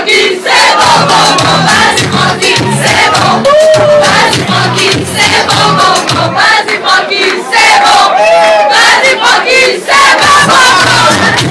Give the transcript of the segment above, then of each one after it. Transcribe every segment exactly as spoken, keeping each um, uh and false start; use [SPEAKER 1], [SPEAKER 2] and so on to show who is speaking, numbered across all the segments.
[SPEAKER 1] tranquille, c'est bon, bon, bon. Vas-y tranquille, c'est bon. Vas-y tranquille, c'est bon, bon, bon. Vas-y tranquille, c'est bon. Vas-y tranquille, c'est bon, bon, bon.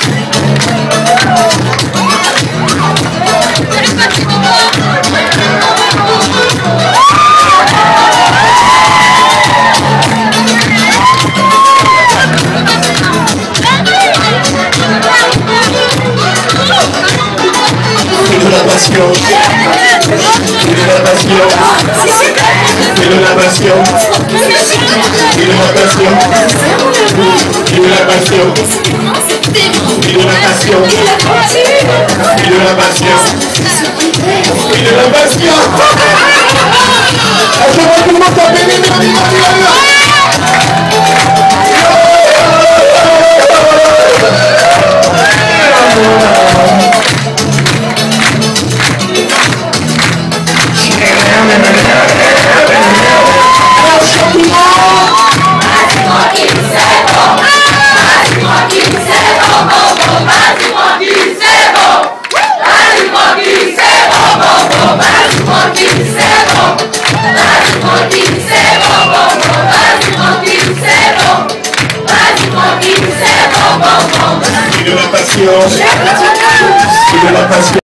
[SPEAKER 2] Fais de la passion, fais de la passion, fais de la passion, fais de la passion, fais de la passion, fais de la passion, fais de la passion, fais de la passion. Je vois tout le monde taper, viens, viens, viens, viens. De la passion, de la passion.